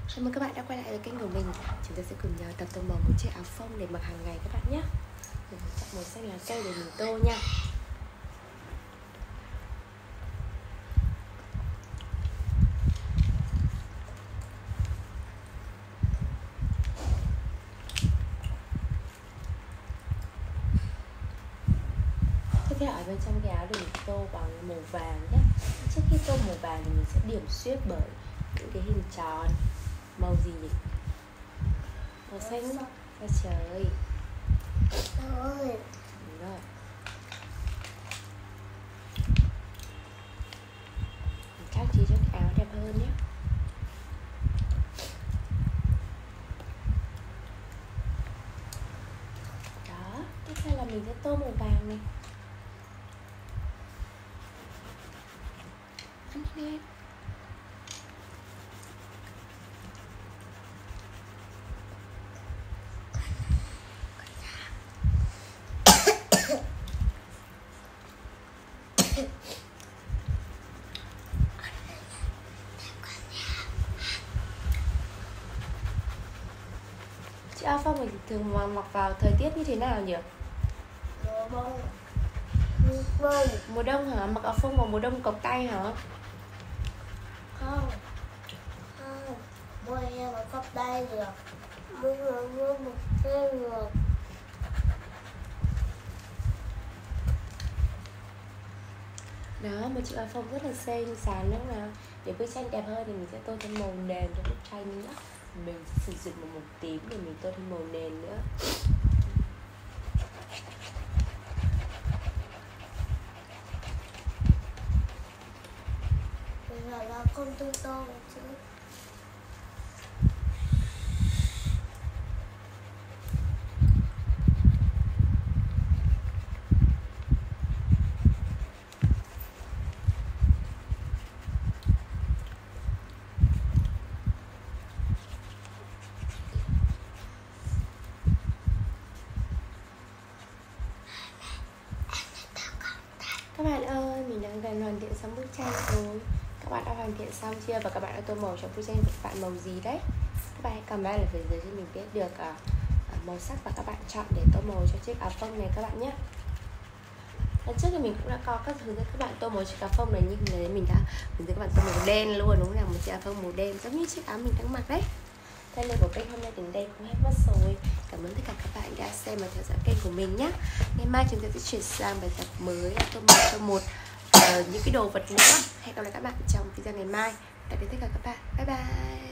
Chào mừng các bạn đã quay lại với kênh của mình. Chúng ta sẽ cùng nhau tập tô màu một chiếc áo phông để mặc hàng ngày các bạn nhé. Mình chọn màu xanh lá cây để mình tô nha. Tiếp theo ở bên trong cái áo thì mình tô bằng màu vàng nhé. Trước khi tô màu vàng thì mình sẽ điểm xuyết bởi những cái hình tròn. Màu gì nhỉ? Màu xanh da trời. Đúng rồi. Mình trang trí cho cái áo đẹp hơn nhé. Đó, tiếp theo là mình sẽ tô màu vàng này. Ăn đi. Chị áo phông mình thường mặc vào thời tiết như thế nào nhỉ? Mùa đông hả? Mặc áo phông vào mùa đông cộc tay hả? Không, mùa hè mà cộc tay được, mùa một tay được. Đó, một chiếc áo phông rất là xinh, sáng nữa nào. Để bức tranh đẹp hơn thì mình sẽ tô thêm màu nền cho bức tranh nữa. Mình sử dụng một màu tím để mình tô thêm màu nền nữa. Bây giờ là con tô tô chứ. Các bạn ơi, mình đang gần hoàn thiện xong bức tranh rồi. Các bạn đã hoàn thiện xong chưa? Và các bạn đã tô màu cho bức tranh của các bạn màu gì đấy? Các bạn hãy comment ở phía dưới cho mình biết được màu sắc và các bạn chọn để tô màu cho chiếc áo phông này các bạn nhé. Lần trước thì mình cũng đã có các hướng dẫn các bạn tô màu chiếc áo phông này, nhưng đấy mình đã hướng dẫn các bạn tô màu đen luôn, đúng không nào? Một chiếc áo phông màu đen giống như chiếc áo mình đang mặc đấy. Thời lượng của kênh hôm nay đến đây cũng hết mất rồi. Cảm ơn tất cả các bạn đã xem và theo dõi kênh của mình nhé. Ngày mai chúng ta sẽ chuyển sang bài tập mới tô màu cho những cái đồ vật nữa. Hẹn gặp lại các bạn trong video ngày mai. Tạm biệt tất cả các bạn. Bye bye.